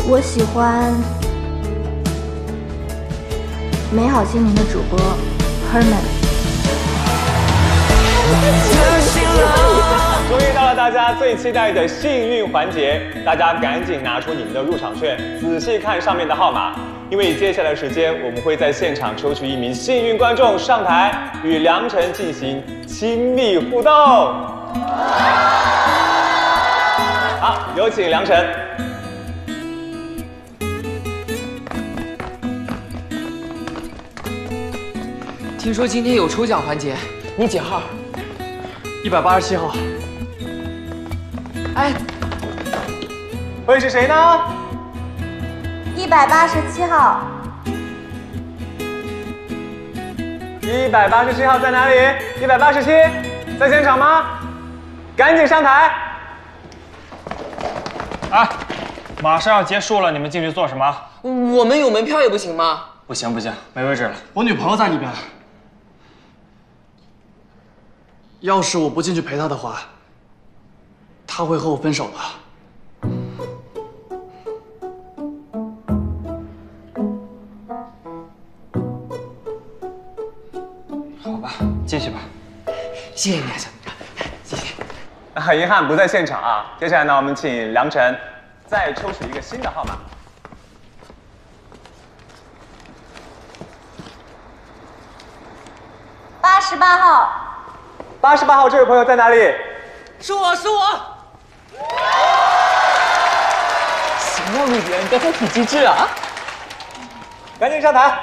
我喜欢美好心灵的主播 Herman。 终于到了大家最期待的幸运环节，大家赶紧拿出你们的入场券，仔细看上面的号码，因为接下来的时间我们会在现场抽取一名幸运观众上台，与梁晨进行亲密互动。好，有请梁晨。 听说今天有抽奖环节，你几号 ？187号。 哎， 会是谁呢 187号。 187号在哪里？187在现场吗？赶紧上台！ 哎，马上要结束了，你们进去做什么？ 我们有门票也不行吗？ 不行，没位置了。 我女朋友在里边。要是我不进去陪她的话，她会和我分手的。 好吧，进去吧。 谢谢你啊，小明哥，谢谢。 很遗憾不在现场啊。接下来呢，我们请梁晨再抽取一个新的号码。 88号。 88号这位朋友在哪里？ 是我。想要女人都挺机智啊！ 赶紧上台！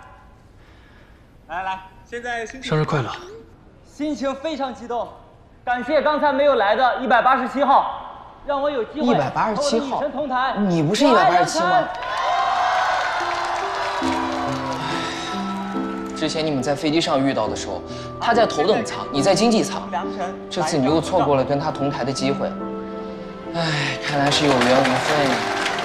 来，现在生日快乐！ 心情非常激动，感谢刚才没有来的187号，让我有机会 187号， 同台。 你不是187吗？之前你们在飞机上遇到的时候，他在头等舱，你在经济舱。这次你又错过了跟他同台的机会。哎，看来是有缘无分呀。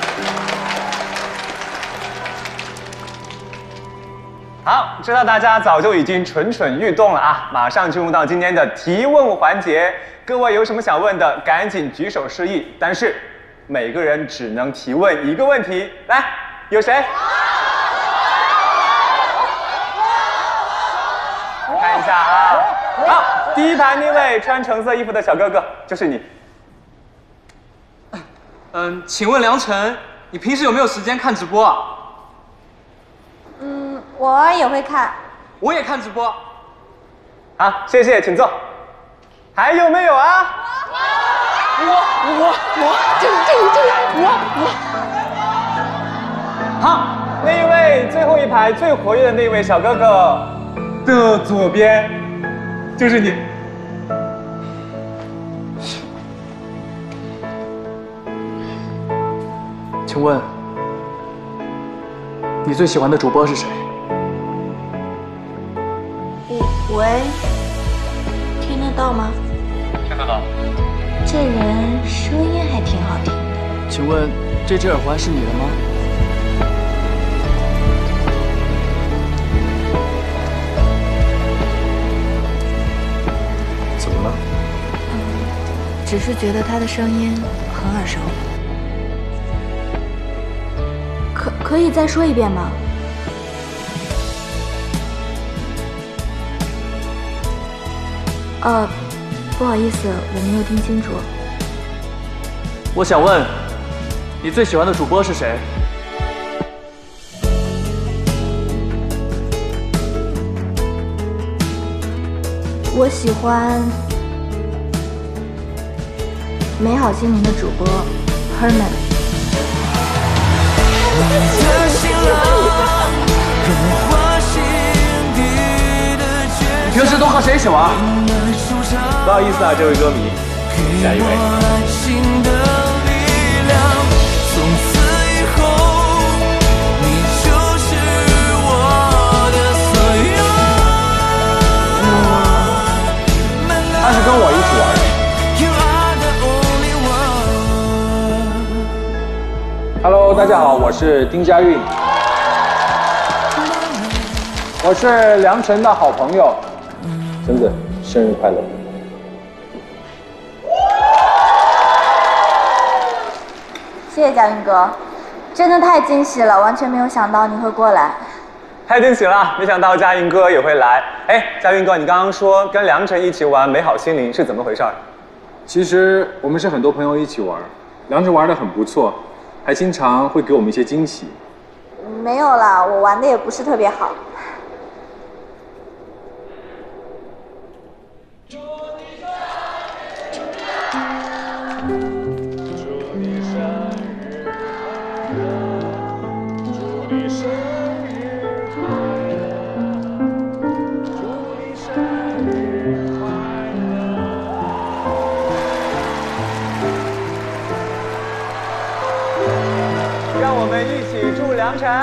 好，知道大家早就已经蠢蠢欲动了啊！马上进入到今天的提问环节，各位有什么想问的，赶紧举手示意。但是每个人只能提问一个问题。来，有谁？看一下啊，好，第一排那位穿橙色衣服的小哥哥就是你。 请问梁晨，你平时有没有时间看直播啊？ 我偶尔也会看。 我也看直播。 好，谢谢，请坐。还有没有啊？我。好，那一位最后一排最活跃的那位小哥哥的左边就是你。 请问，你最喜欢的主播是谁？ 喂，听得到吗？ 听得到。 这人声音还挺好听的。 请问这只耳环是你的吗？怎么了？ 只是觉得他的声音很耳熟。可以再说一遍吗？不好意思，我没有听清楚。 我想问，你最喜欢的主播是谁？ 我喜欢美好心灵的主播 Herman。 你平时都和谁一起玩？ 不好意思啊，这位歌迷，下一位。他是跟我一起玩的。Hello， 大家好，我是丁佳韵，我是梁晨的好朋友，真的生日快乐！ 谢谢佳韵哥。 真的太惊喜了，完全没有想到你会过来。 太惊喜了，没想到佳云哥也会来。哎，佳云哥，你刚刚说跟梁晨一起玩美好心灵是怎么回事？ 其实我们是很多朋友一起玩，梁晨玩得很不错，还经常会给我们一些惊喜。 没有啦，我玩的也不是特别好。 让我们一起祝梁晨。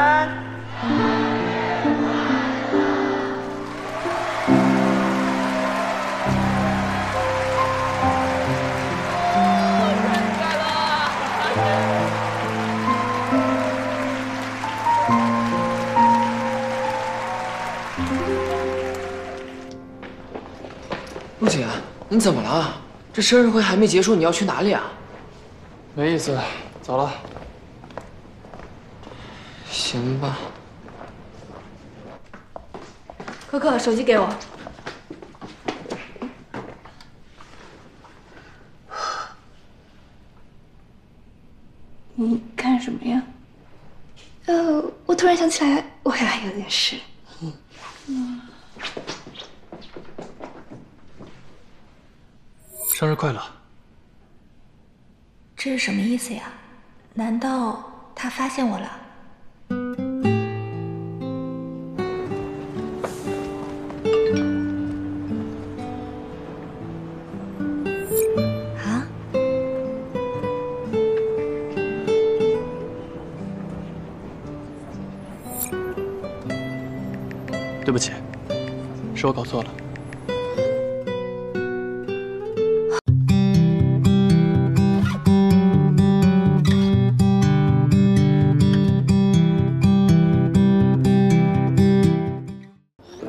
陆姐，你怎么了？这生日会还没结束，你要去哪里啊？ 没意思，走了。 行吧。 可可，手机给我。 你干什么呀？我突然想起来，我还有点事。 生日快乐！ 这是什么意思呀？难道他发现我了？啊？ 对不起，是我搞错了。